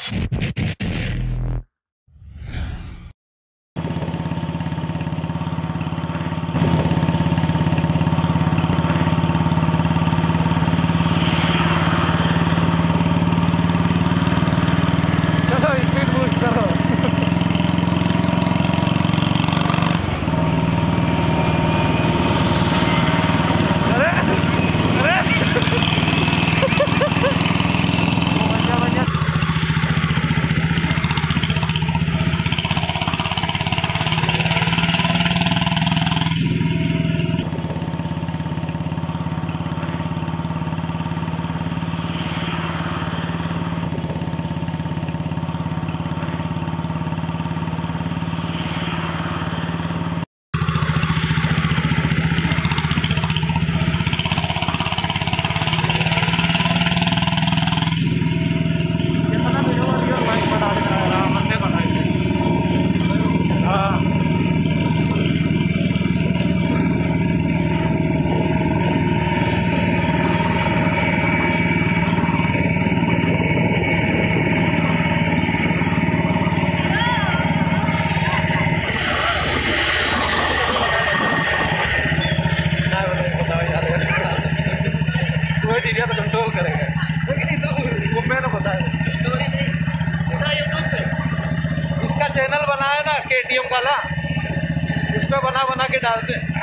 Control करेगा, लेकिन तो वो मैंने बताया स्टोरी नहीं यूट्यूब पे इसका चैनल बनाया ना KTM वाला, उस पर बना बना के डालते हैं।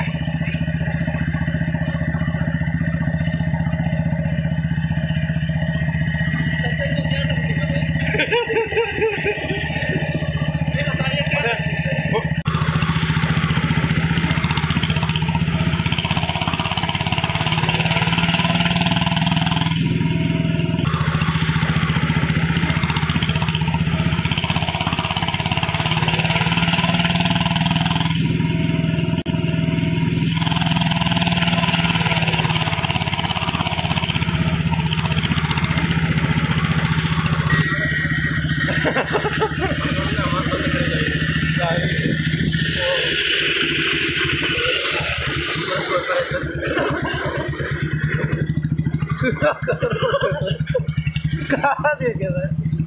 कहाँ देखे था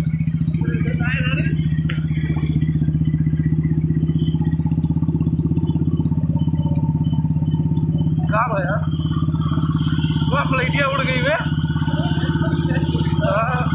कहाँ भाया वो फ्लाइटिया उड़ गई वे।